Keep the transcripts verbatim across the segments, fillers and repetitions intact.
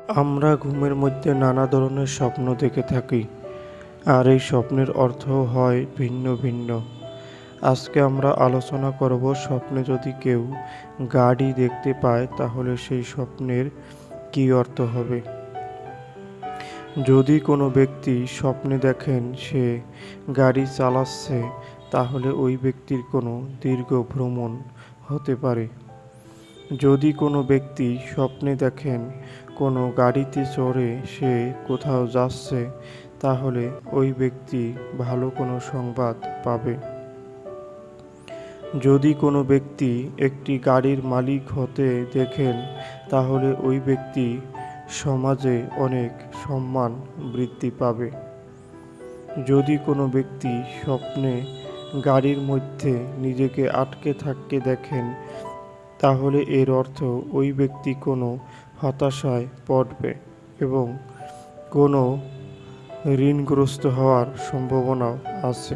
আমরা ঘুমের মধ্যে নানা ধরনের স্বপ্ন দেখে থাকি, আর এই স্বপ্নের অর্থও হয় ভিন্ন ভিন্ন। আজকে আমরা আলোচনা করব, স্বপ্নে যদি কেউ গাড়ি দেখতে পায় তাহলে সেই স্বপ্নের কী অর্থ হবে। যদি কোনো ব্যক্তি স্বপ্নে দেখেন সে গাড়ি চালাচ্ছে, তাহলে ওই ব্যক্তির কোনো দীর্ঘ ভ্রমণ হতে পারে। যদি কোনো ব্যক্তি স্বপ্নে দেখেন কোনো গাড়িতে চড়ে সে কোথাও যাচ্ছে, তাহলে ওই ব্যক্তি ভালো কোনো সংবাদ পাবে। যদি কোনো ব্যক্তি একটি গাড়ির মালিক হতে দেখেন, তাহলে ওই ব্যক্তি সমাজে অনেক সম্মান বৃদ্ধি পাবে। যদি কোনো ব্যক্তি স্বপ্নে গাড়ির মধ্যে নিজেকে আটকে থাকতে দেখেন, তাহলে এর অর্থ ওই ব্যক্তি কোনো হতাশায় পড়বে এবং কোনো ঋণগ্রস্ত হওয়ার সম্ভাবনাও আছে।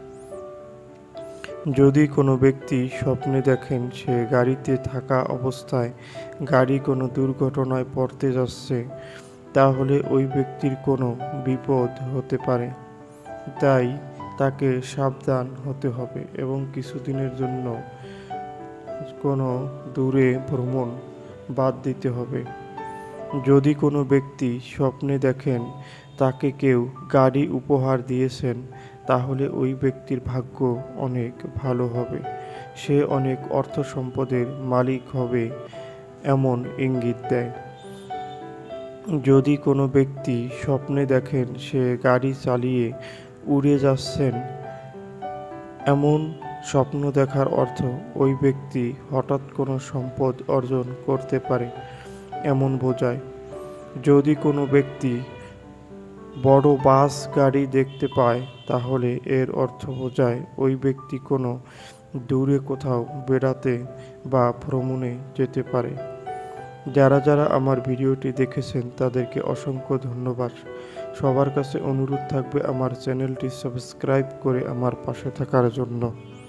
যদি কোনো ব্যক্তি স্বপ্নে দেখেন সে গাড়িতে থাকা অবস্থায় গাড়ি কোনো দুর্ঘটনায় পড়তে যাচ্ছে, তাহলে ওই ব্যক্তির কোনো বিপদ হতে পারে। তাই তাকে সাবধান হতে হবে এবং কিছুদিনের জন্য কোনো দূরে ভ্রমণ বাদ দিতে হবে। যদি কোনো ব্যক্তি স্বপ্নে দেখেন তাকে কেউ গাড়ি উপহার দিয়েছেন, তাহলে ওই ব্যক্তির ভাগ্য অনেক ভালো হবে, সে অনেক অর্থ সম্পদের মালিক হবে এমন ইঙ্গিত দেয়। যদি কোনো ব্যক্তি স্বপ্নে দেখেন সে গাড়ি চালিয়ে উড়ে যাচ্ছেন, এমন স্বপ্ন দেখার অর্থ ওই ব্যক্তি হঠাৎ কোনো সম্পদ অর্জন করতে পারে এমন বোঝায়। যদি কোনো ব্যক্তি বড় বাস গাড়ি দেখতে পায়, তাহলে এর অর্থ বোঝায় ওই ব্যক্তি কোনো দূরে কোথাও বেড়াতে বা ভ্রমণে যেতে পারে। যারা যারা আমার ভিডিওটি দেখেছেন তাদেরকে অসংখ্য ধন্যবাদ। সবার কাছে অনুরোধ থাকবে আমার চ্যানেলটি সাবস্ক্রাইব করে আমার পাশে থাকার জন্য।